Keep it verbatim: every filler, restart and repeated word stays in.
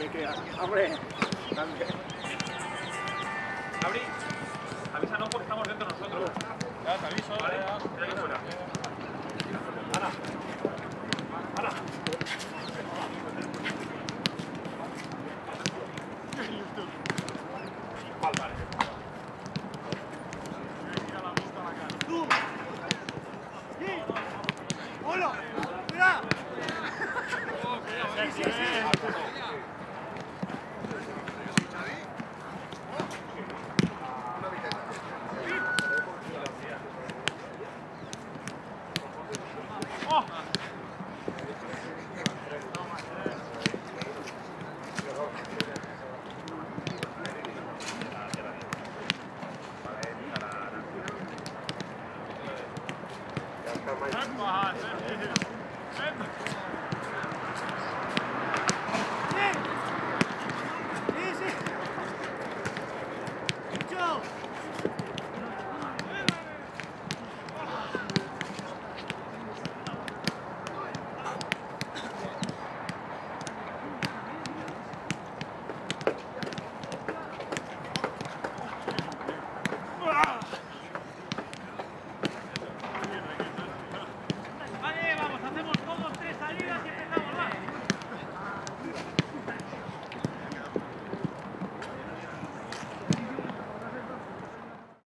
que, hombre, Abri, avísanos porque estamos dentro nosotros. Ya, te aviso. Vale, ya, ya que fuera. Ana, Ana. Vale, vale. Tú. Sí. Uno. Mira. Sí, sí, sí. ¡Oh! Ven, baja, ven. Ven.